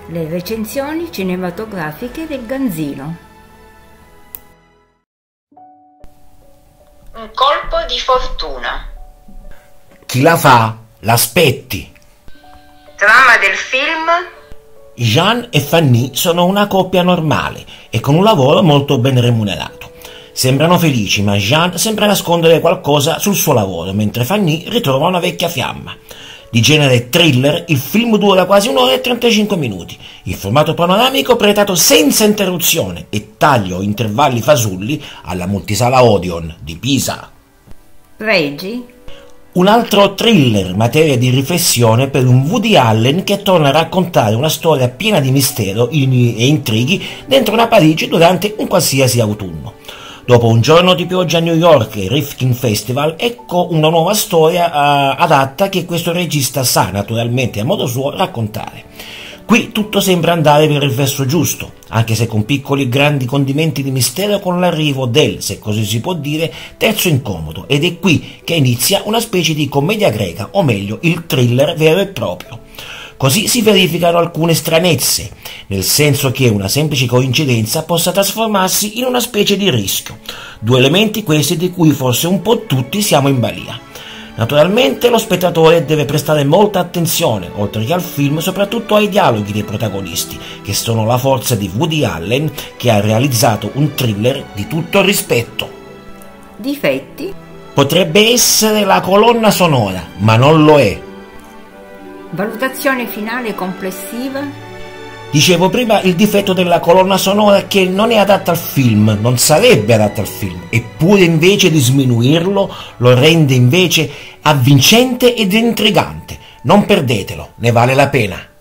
Le recensioni cinematografiche del Ganzino. Un colpo di fortuna. Chi la fa, l'aspetti. Trama del film. Jean e Fanny sono una coppia normale e con un lavoro molto ben remunerato. Sembrano felici, ma Jean sembra nascondere qualcosa sul suo lavoro, mentre Fanny ritrova una vecchia fiamma. Di genere thriller, il film dura quasi 1 ora e 35 minuti. Il formato panoramico pretato senza interruzione e tagli o intervalli fasulli alla multisala Odeon di Pisa. Pregi. Un altro thriller, materia di riflessione per un Woody Allen che torna a raccontare una storia piena di mistero e intrighi dentro una Parigi durante un qualsiasi autunno. Dopo un giorno di pioggia a New York e Rifkin Festival, ecco una nuova storia adatta che questo regista sa naturalmente a modo suo raccontare. Qui tutto sembra andare per il verso giusto, anche se con piccoli e grandi condimenti di mistero con l'arrivo del, se così si può dire, terzo incomodo, ed è qui che inizia una specie di commedia greca, o meglio il thriller vero e proprio. Così si verificano alcune stranezze, nel senso che una semplice coincidenza possa trasformarsi in una specie di rischio. 2 elementi questi di cui forse un po' tutti siamo in balia. Naturalmente lo spettatore deve prestare molta attenzione, oltre che al film, soprattutto ai dialoghi dei protagonisti, che sono la forza di Woody Allen, che ha realizzato un thriller di tutto rispetto. Difetti. Potrebbe essere la colonna sonora, ma non lo è. Valutazione finale complessiva. Dicevo prima il difetto della colonna sonora che non è adatta al film, non sarebbe adatta al film, eppure invece di sminuirlo lo rende invece avvincente ed intrigante. Non perdetelo, ne vale la pena.